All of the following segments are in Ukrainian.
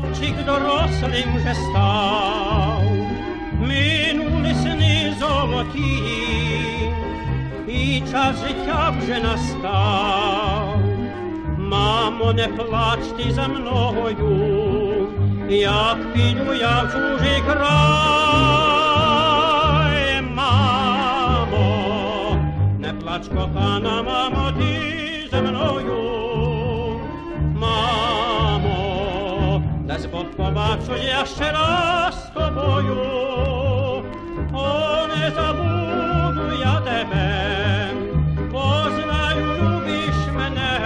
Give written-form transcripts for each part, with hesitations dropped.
хлопчик дорослим вже став, минули сни золоті, і час життя вже настав. Мамо, не плач ти за мною, як піду я в чужий край. Мамо, не плач, кохана, мамо, ти за мною. Мамо, дасть Бог побачу я ще раз з тобою. О, не забуду я тебе, познаю, любиш мене.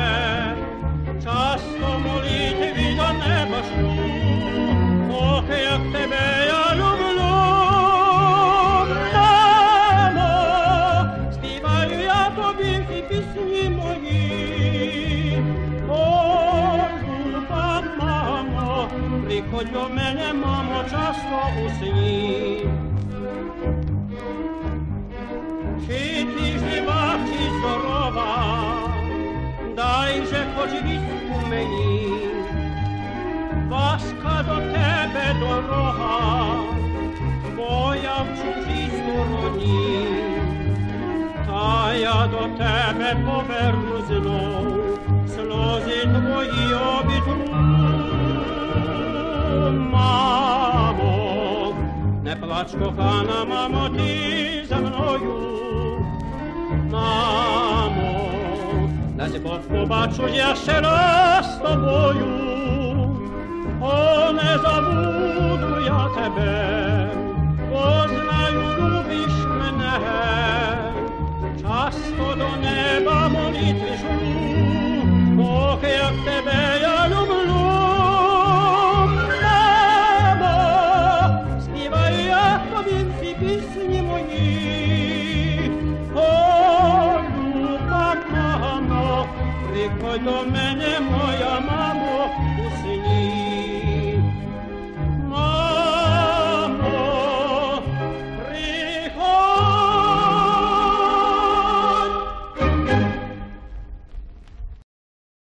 Часто молитві до неба шлю, ох, як тебе я люблю. Мамо, співаю я тобі ті пісні мої. О, люба мамо, приходь до мене, мамо, часто у сні. Чи ти жива, чи здорова, дай же хоч вістку мені. Важка до тебе дорога, бо я в чужій стороні. Та я до тебе поверну знов, сльози твої обітру. Мамо, не плач, кохана, мамо, ти за мною. Мамо, дасть Бог побачу я ще раз з тобою. О, не забуду я тебе, познаю, любиш мене. Часто до неба молитви шлю, ох, як тебе я люблю. Мамо, співаю я тобі всі пісні мої. О, люба мамо, приходь до мене, моя мама.